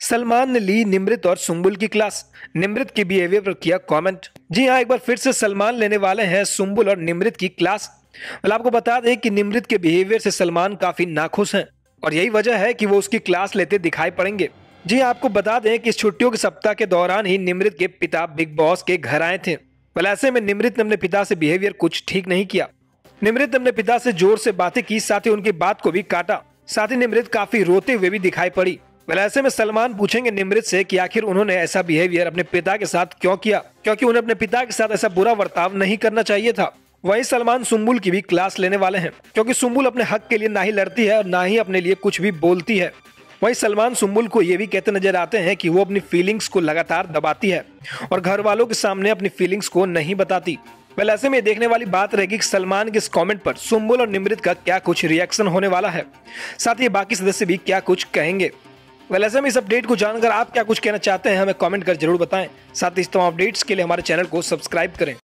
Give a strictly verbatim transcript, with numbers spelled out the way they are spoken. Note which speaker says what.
Speaker 1: सलमान ने ली निमृत और सुम्बुल की क्लास। निमृत के बिहेवियर पर किया कमेंट। जी हाँ, एक बार फिर से सलमान लेने वाले हैं सुम्बुल और निमृत की क्लास। well, आपको बता दें कि निमृत के बिहेवियर से सलमान काफी नाखुश हैं और यही वजह है कि वो उसकी क्लास लेते दिखाई पड़ेंगे। जी हाँ, आपको बता दें कि इस छुट्टियों के सप्ताह के दौरान ही निमृत के पिता बिग बॉस के घर आए थे। well, ऐसे में निमृत ने अपने पिता से बिहेवियर कुछ ठीक नहीं किया। निमृत ने अपने पिता से जोर से बातें की, साथ ही उनकी बात को भी काटा। साथ ही निमृत काफी रोते हुए भी दिखाई पड़ी। well, ऐसे में सलमान पूछेंगे निमृत से कि आखिर उन्होंने ऐसा बिहेवियर अपने पिता के साथ क्यों किया, क्योंकि उन्हें अपने पिता के साथ ऐसा बुरा बर्ताव नहीं करना चाहिए था। वहीं सलमान सुम्बुल की भी क्लास लेने वाले हैं, क्योंकि सुम्बुल अपने हक के लिए ना ही लड़ती है और ना ही अपने लिए कुछ भी बोलती है। वहीं सलमान सुम्बुल को ये भी कहते नजर आते हैं कि वो अपनी फीलिंग्स को लगातार दबाती है और घर वालों के सामने अपनी फीलिंग्स को नहीं बताती। वेल ऐसे में देखने वाली बात रहेगी कि सलमान के इस कमेंट पर सुम्बुल और निमृत का क्या कुछ रिएक्शन होने वाला है, साथ ही बाकी सदस्य भी क्या कुछ कहेंगे। वेल ऐसे में इस अपडेट को जानकर आप क्या कुछ कहना चाहते हैं हमें कमेंट कर जरूर बताएं। साथ ही इस तमाम अपडेट्स के लिए हमारे चैनल को सब्सक्राइब करें।